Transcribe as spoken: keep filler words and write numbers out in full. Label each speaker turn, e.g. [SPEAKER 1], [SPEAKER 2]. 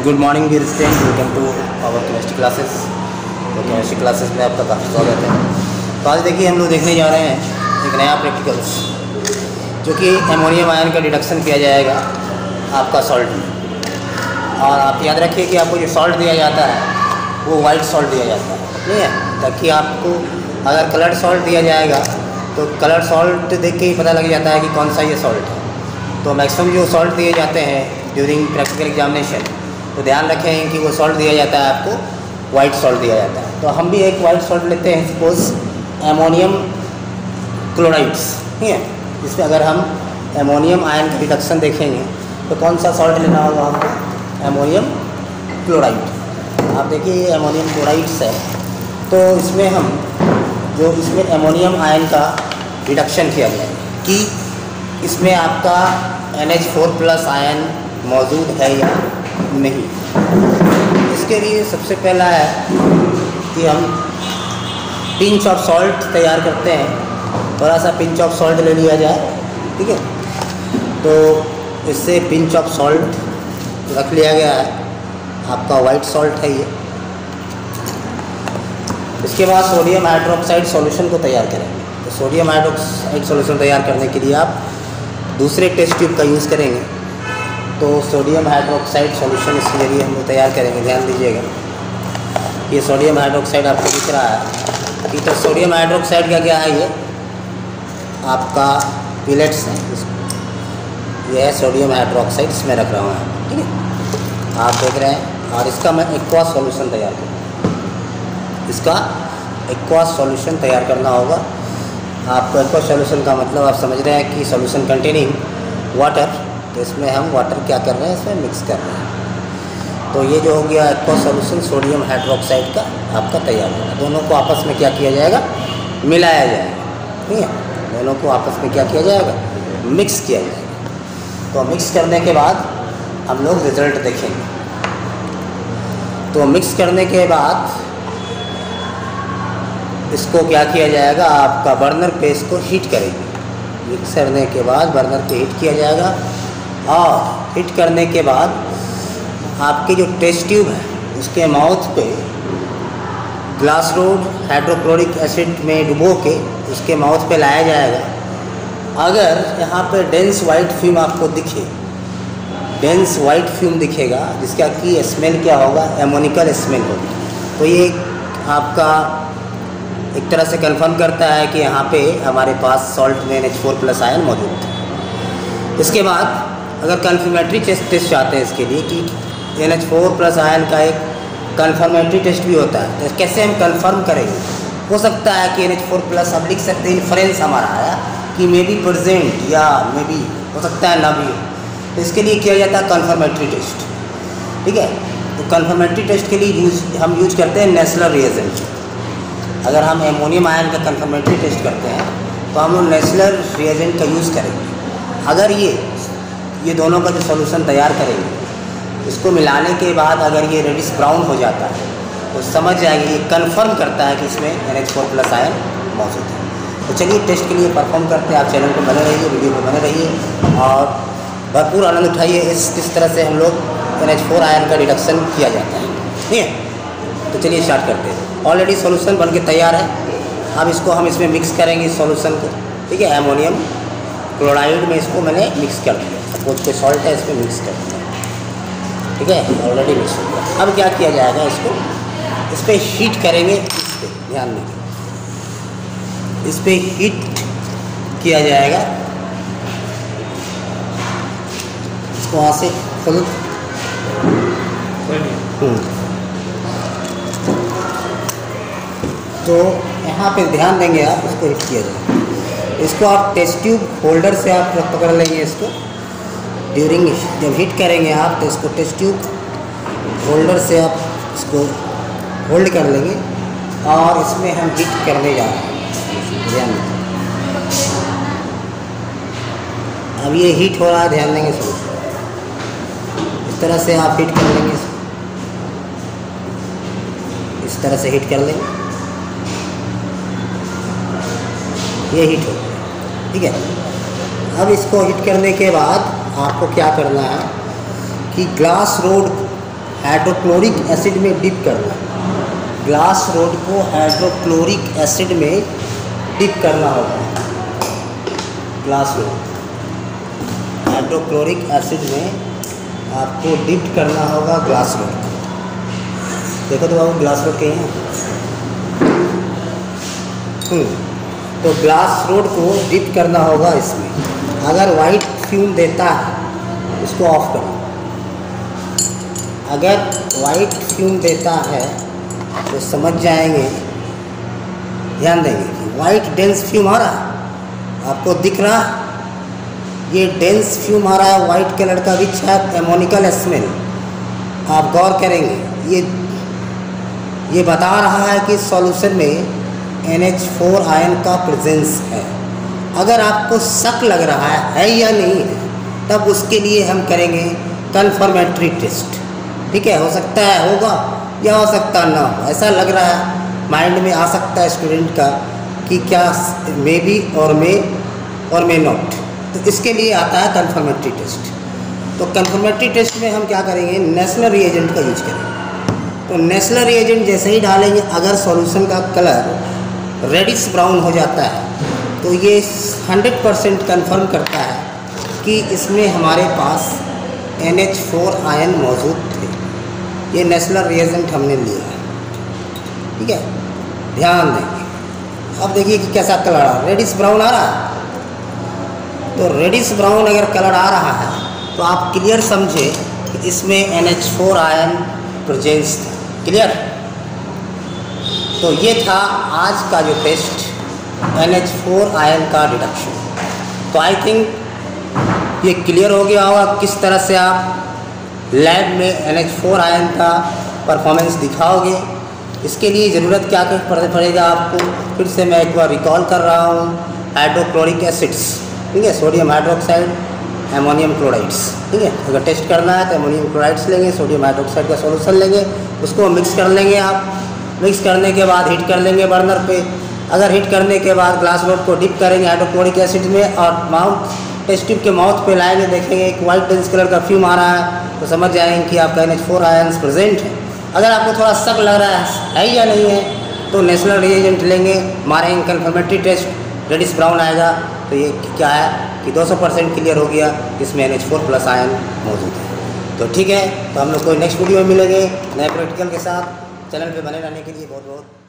[SPEAKER 1] Good morning dear student, welcome to our chemistry classes. तो chemistry classes में आपका काफ़ी स्वागत है। तो आज देखिए हम लोग देखने जा रहे हैं एक नया प्रैक्टिकल्स, जो कि एमोनियम आयन का डिडक्शन किया जाएगा आपका सॉल्ट में। और आप याद रखिए कि आपको जो सॉल्ट दिया जाता है वो वाइट सॉल्ट दिया जाता है, नहीं है, ताकि आपको अगर कलर्ड सॉल्ट दिया जाएगा तो कलर्ड सॉल्ट देख के ही पता लग जाता है कि कौन सा ये सॉल्ट है। तो मैक्सिमम जो सॉल्ट दिए जाते हैं ड्यूरिंग प्रैक्टिकल एग्जामिनेशन, तो ध्यान रखें कि वो सॉल्ट दिया जाता है आपको वाइट सॉल्ट दिया जाता है। तो हम भी एक वाइट सॉल्ट लेते हैं, सपोज एमोनियम क्लोराइड्स, ठीक है। इसमें अगर हम एमोनियम आयन का रिडक्शन देखेंगे तो कौन सा सॉल्ट लेना होगा हमको? Ammonium chloride. आप देखिए ये एमोनियम क्लोराइड्स है, तो इसमें हम जो इसमें एमोनियम आयन का रिडक्शन किया गया है कि इसमें आपका N H four plus ion मौजूद है या नहीं। इसके लिए सबसे पहला है कि हम पिंच ऑफ सॉल्ट तैयार करते हैं। थोड़ा सा पिंच ऑफ सॉल्ट ले लिया जाए, ठीक है। तो इससे पिंच ऑफ सॉल्ट रख लिया गया है, आपका वाइट सॉल्ट है ये। इसके बाद सोडियम हाइड्रोक्साइड सॉल्यूशन को तैयार करेंगे। तो सोडियम हाइड्रोक्साइड सॉल्यूशन तैयार करने के लिए आप दूसरे टेस्ट ट्यूब का यूज़ करेंगे। तो सोडियम हाइड्रोक्साइड सॉल्यूशन इसके लिए हम तैयार करेंगे। ध्यान दीजिएगा, ये सोडियम हाइड्रोक्साइड आपको दिख रहा है कि तो सोडियम हाइड्रोक्साइड का क्या है, ये आपका पिलेट्स है। ये है सोडियम हाइड्रोक्साइड, इसमें रख रहा हूँ, ठीक है, आप देख रहे हैं। और इसका मैं एक्वा सॉल्यूशन तैयार करूँगा। इसका एक्वा सॉल्यूशन तैयार करना होगा आपको। एक्वा सॉल्यूशन का मतलब आप समझ रहे हैं कि सॉल्यूशन कंटेनिंग वाटर। तो इसमें हम वाटर क्या कर रहे हैं, इसमें मिक्स कर रहे हैं। तो ये जो हो गया एक्वा सॉल्यूशन सोडियम हाइड्रोक्साइड का आपका तैयार होगा। दोनों को आपस में क्या किया जाएगा, मिलाया जाएगा, ठीक है। दोनों को आपस में क्या किया जाएगा, मिक्स किया जाएगा। तो मिक्स करने के बाद हम लोग रिजल्ट देखेंगे। तो मिक्स करने के बाद इसको क्या किया जाएगा, आपका बर्नर पे इसको हीट करेंगे। मिक्स करने के बाद बर्नर पे हीट किया जाएगा, और हीट करने के बाद आपके जो टेस्ट ट्यूब है उसके माउथ पे ग्लास रोड हाइड्रोक्लोरिक एसिड में डुबो के उसके माउथ पे लाया जाएगा। अगर यहाँ पे डेंस वाइट फ्यूम आपको दिखे, डेंस वाइट फ्यूम दिखेगा जिसका कि स्मेल क्या होगा, एमोनिकल स्मेल होगी। तो ये आपका एक तरह से कंफर्म करता है कि यहाँ पे हमारे पास सॉल्ट में N H four plus ion मौजूद है। इसके बाद अगर कन्फर्मेटरी टेस्ट टेस्ट चाहते हैं इसके लिए कि N H four plus ion का एक कन्फर्मेटरी टेस्ट भी होता है, तो कैसे हम कंफर्म करेंगे? हो सकता है कि एन एच फोर प्लस आप लिख सकते हैं, इन्फ्रेंस हमारा आया कि मे बी प्रेजेंट या मे बी हो सकता है ना भी हो। तो इसके लिए किया जाता है कन्फर्मेटरी टेस्ट, ठीक है। तो कन्फर्मेटरी टेस्ट के लिए यूज हम यूज करते हैं नेस्लर रिएजेंट। अगर हम एमोनियम आयन का कन्फर्मेटरी टेस्ट करते हैं तो हम लोग नेस्लर रिएजेंट का यूज़ करेंगे। अगर ये ये दोनों का जो सॉल्यूशन तैयार करेंगे, इसको मिलाने के बाद अगर ये रेडिश ब्राउन हो जाता है तो समझ जाएगी, ये कन्फर्म करता है कि इसमें N H four plus ion मौजूद है। तो चलिए टेस्ट के लिए परफॉर्म करते हैं। आप चैनल पर बने रहिए, वीडियो पर बने रहिए और भरपूर आनंद उठाइए इस किस तरह से हम लोग एन एच फोर आयन का रिडक्शन किया जाता है, ठीक है। तो चलिए स्टार्ट करते हैं। ऑलरेडी सॉल्यूशन बनके तैयार है। अब इसको हम इसमें मिक्स करेंगे इस सॉल्यूशन को, ठीक है। एमोनियम क्लोराइड में इसको मैंने मिक्स कर दिया। सपोज कोई सॉल्ट है, इसमें मिक्स कर दिया, ठीक है, ऑलरेडी मिक्स हो गया। अब क्या किया जाएगा, इसको इस पर हीट करेंगे। इस पर ध्यान देंगे, इस पर हीट किया जाएगा। इसको वहाँ से फुल तो यहाँ पे ध्यान देंगे आप, इसको हीट किया जाए। इसको आप टेस्ट ट्यूब होल्डर से आप पकड़ लेंगे। इसको ड्यूरिंग जब हीट करेंगे आप, तो इसको टेस्ट ट्यूब होल्डर से आप इसको होल्ड कर लेंगे और इसमें हम हीट करने जा रहे हैं। ध्यान देंगे, अब ये हीट हो रहा है, ध्यान देंगे। इसको इस तरह से आप हीट कर लेंगे, इस तरह से हीट कर लेंगे। ये हीट हो गया, ठीक है। अब इसको हीट करने के बाद आपको क्या करना है कि ग्लास रोड हाइड्रोक्लोरिक एसिड में डिप करना है। ग्लास रोड को हाइड्रोक्लोरिक एसिड में डिप करना होगा। ग्लास रोड हाइड्रोक्लोरिक एसिड में आपको डिप करना होगा ग्लास रोड। देखो तो बाबू ग्लास रोड कहीं है। तो ग्लास रोड को डिप करना होगा इसमें। अगर वाइट फ्यूम देता है इसको ऑफ करो। अगर वाइट फ्यूम देता है तो समझ जाएंगे, ध्यान देंगे कि वाइट डेंस फ्यूम आ रहा है, आपको दिख रहा है ये डेंस फ्यूम आ रहा है वाइट कलर का, विच है एमोनिकल स्मेल। आप गौर करेंगे ये ये बता रहा है कि सॉल्यूशन में एन एच फोर आयन का प्रेजेंस है। अगर आपको शक लग रहा है है या नहीं है, तब उसके लिए हम करेंगे कन्फर्मेटरी टेस्ट। ठीक है, हो सकता है होगा या हो सकता ना हो। ऐसा लग रहा है माइंड में आ सकता है स्टूडेंट का कि क्या मे बी और मे और मे नॉट, तो इसके लिए आता है कन्फर्मेटरी टेस्ट। तो कन्फर्मेटरी टेस्ट में हम क्या करेंगे, नेशनल रिएजेंट का यूज करेंगे। तो नेशनल रिएजेंट जैसे ही डालेंगे, अगर सॉल्यूशन का कलर रेडिश ब्राउन हो जाता है तो ये हंड्रेड परसेंट कन्फर्म करता है कि इसमें हमारे पास एन एच फोर आयन मौजूद थे। ये नेशनल रिएजेंट हमने लिया है। ठीक है, ध्यान देंगे। अब देखिए कि कैसा कलर आ रहा है, रेडिश ब्राउन आ रहा है। तो रेडिश ब्राउन अगर कलर आ रहा है तो आप क्लियर समझे कि इसमें N H four ion presence था। क्लियर। तो ये था आज का जो test, N H four ion का डिडक्शन। तो आई थिंक ये क्लियर हो गया होगा किस तरह से आप लैब में एन एच फोर आयन का परफॉर्मेंस दिखाओगे। इसके लिए ज़रूरत क्या पड़ेगा आपको, फिर से मैं एक बार रिकॉल कर रहा हूँ। हाइड्रोक्लोरिक एसिड्स, ठीक है, सोडियम हाइड्रोक्साइड, एमोनियम क्लोराइड्स। ठीक है, अगर टेस्ट करना है तो एमोनियम क्लोराइड्स लेंगे, सोडियम हाइड्रोक्साइड का सॉल्यूशन लेंगे, उसको मिक्स कर लेंगे। आप मिक्स करने के बाद हीट कर लेंगे बर्नर पे। अगर हीट करने के बाद ग्लास रोड को डिप करेंगे हाइड्रोक्लोरिक एसिड में और माउथ टेस्ट ट्यूब के माउथ पे लाएंगे, देखेंगे एक वाइट डेंस कलर का फ्यूम आ रहा है, तो समझ जाएंगे कि आपका N H four ions present है। अगर आपको थोड़ा शक लग रहा है है या नहीं है, तो नेशनल रिएजेंट लेंगे, मारेंगे कन्फर्मेटरी टेस्ट, रेडिश ब्राउन आएगा तो ये क्या है कि दो सौ परसेंट क्लियर हो गया, इसमें N H four plus ion मौजूद है। तो ठीक है, तो हम लोग को नेक्स्ट वीडियो में मिलेंगे नए प्रैक्टिकल के साथ। चैनल पे बने रहने के लिए बहुत बहुत